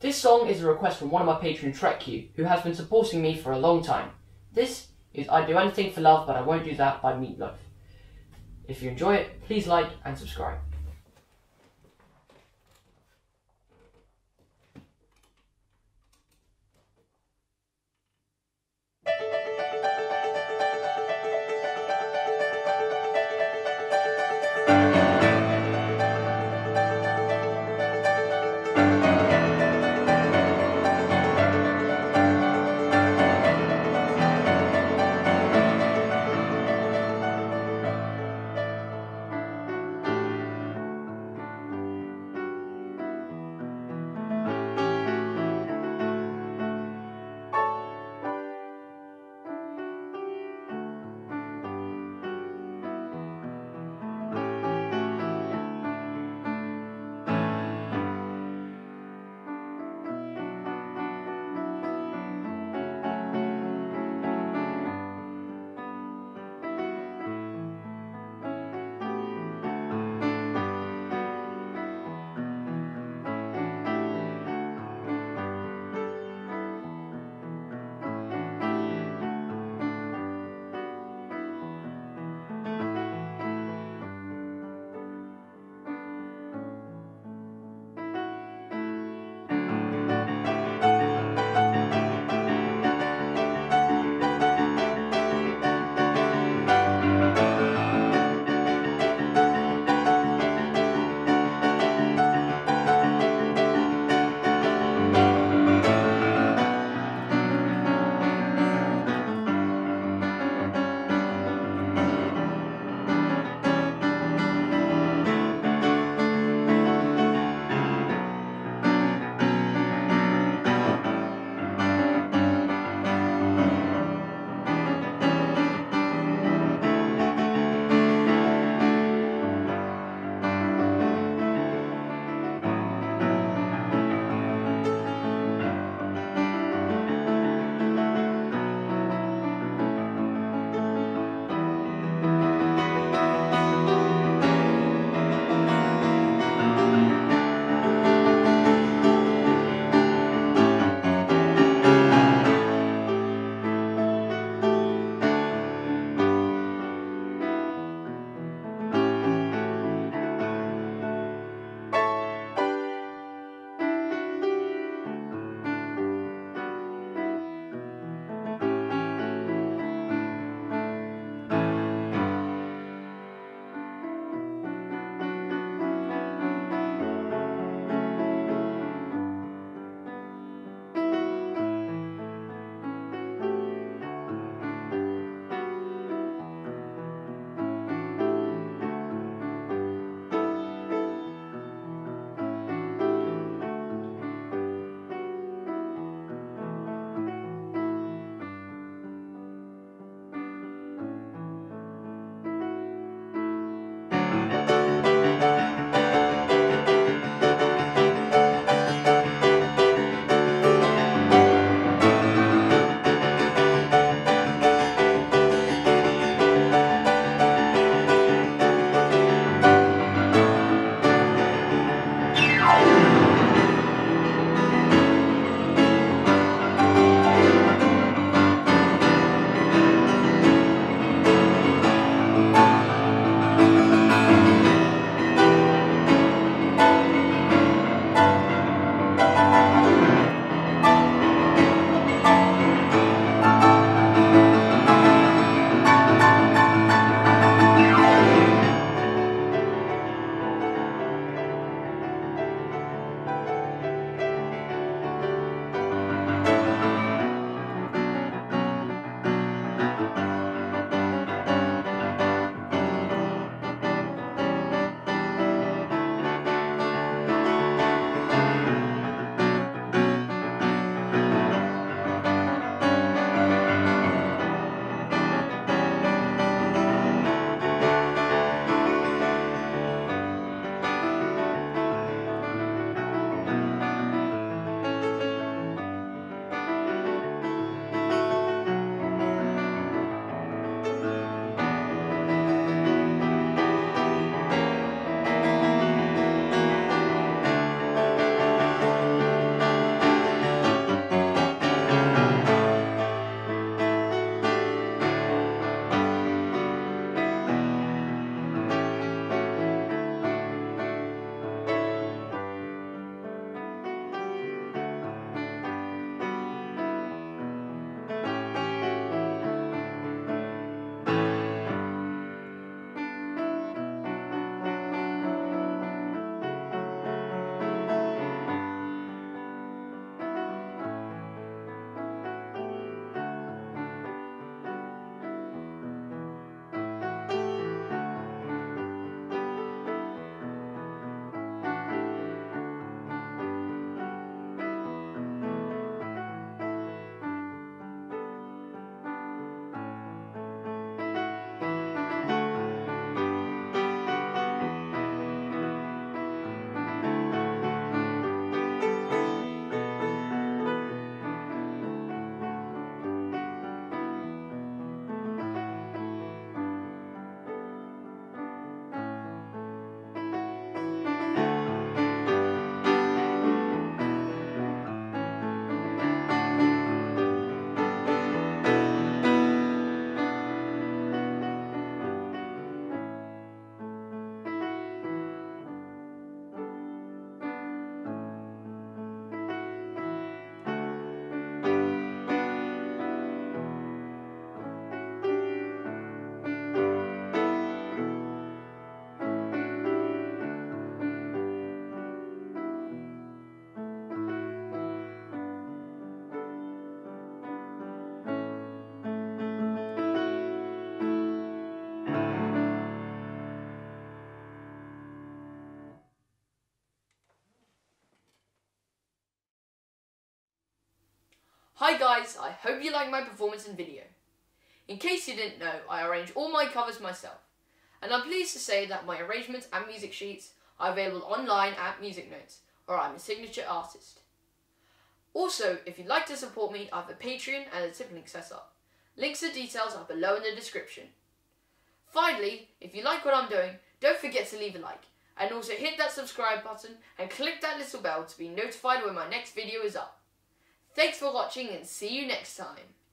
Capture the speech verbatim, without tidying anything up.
This song is a request from one of my patrons, Trek You, who has been supporting me for a long time. This is I Do Anything for Love But I Won't Do That by Loaf. If you enjoy it, please like and subscribe. Hi guys, I hope you like my performance and video. In case you didn't know, I arrange all my covers myself, and I'm pleased to say that my arrangements and music sheets are available online at Music Notes, or I'm a signature artist. Also, if you'd like to support me, I have a Patreon and a tip link set up. Links and details are below in the description. Finally, if you like what I'm doing, don't forget to leave a like, and also hit that subscribe button and click that little bell to be notified when my next video is up. Thanks for watching and see you next time.